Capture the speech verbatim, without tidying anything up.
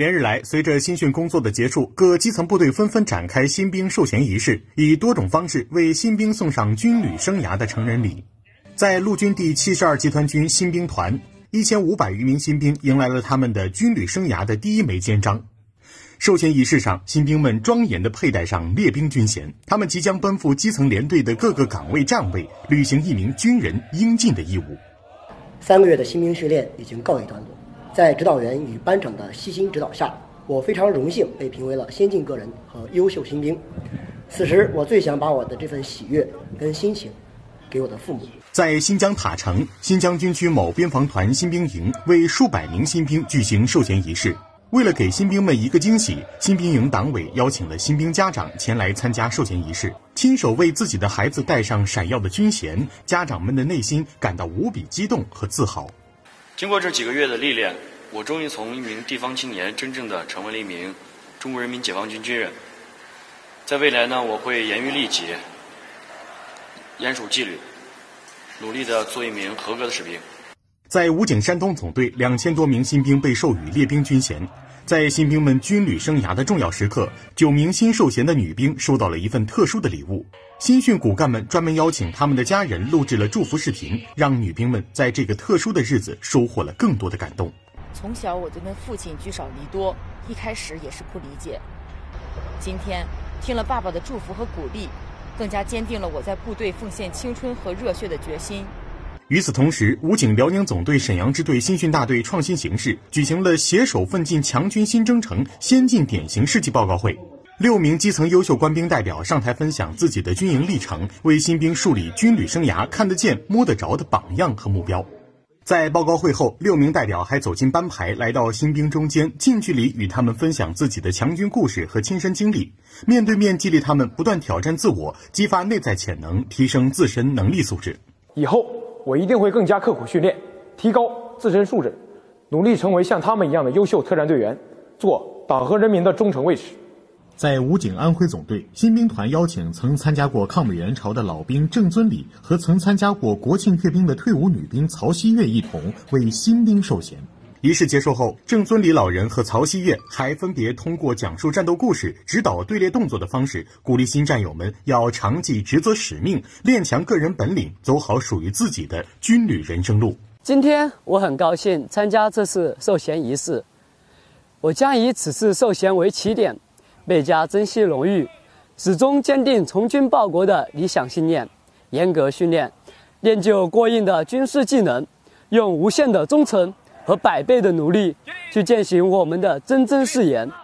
连日来，随着新训工作的结束，各基层部队纷纷展开新兵授衔仪式，以多种方式为新兵送上军旅生涯的成人礼。在陆军第七十二集团军新兵团，一千五百余名新兵迎来了他们的军旅生涯的第一枚肩章。授衔仪式上，新兵们庄严地佩戴上列兵军衔，他们即将奔赴基层连队的各个岗位站位，履行一名军人应尽的义务。 三个月的新兵训练已经告一段落，在指导员与班长的悉心指导下，我非常荣幸被评为了先进个人和优秀新兵。此时，我最想把我的这份喜悦跟心情给我的父母。 在新疆塔城，新疆军区某边防团新兵营为数百名新兵举行授衔仪式。为了给新兵们一个惊喜，新兵营党委邀请了新兵家长前来参加授衔仪式，亲手为自己的孩子戴上闪耀的军衔，家长们的内心感到无比激动和自豪。 经过这几个月的历练，我终于从一名地方青年真正的成为了一名中国人民解放军军人。在未来呢，我会严于律己，严守纪律，努力的做一名合格的士兵。 在武警山东总队，两千多名新兵被授予列兵军衔。在新兵们军旅生涯的重要时刻，九名新授衔的女兵收到了一份特殊的礼物。新训骨干们专门邀请他们的家人录制了祝福视频，让女兵们在这个特殊的日子收获了更多的感动。 从小我就跟父亲聚少离多，一开始也是不理解。今天听了爸爸的祝福和鼓励，更加坚定了我在部队奉献青春和热血的决心。 与此同时，武警辽宁总队沈阳支队新训大队创新形势举行了携手奋进强军新征程先进典型事迹报告会。六名基层优秀官兵代表上台分享自己的军营历程，为新兵树立军旅生涯看得见摸得着的榜样和目标。在报告会后，六名代表还走进班排，来到新兵中间，近距离与他们分享自己的强军故事和亲身经历，面对面激励他们不断挑战自我，激发内在潜能，提升自身能力素质。 以后我一定会更加刻苦训练，提高自身素质，努力成为像他们一样的优秀特战队员，做党和人民的忠诚卫士。 在武警安徽总队，新兵团邀请曾参加过抗美援朝的老兵郑尊礼和曾参加过国庆阅兵的退伍女兵曹希月一同为新兵授衔。仪式结束后，郑尊礼老人和曹希月还分别通过讲述战斗故事、指导队列动作的方式，鼓励新战友们要常记职责使命，练强个人本领，走好属于自己的军旅人生路。 今天我很高兴参加这次授衔仪式，我将以此次授衔为起点，倍加珍惜荣誉，始终坚定从军报国的理想信念，严格训练，练就过硬的军事技能，用无限的忠诚和百倍的努力去践行我们的铮铮誓言。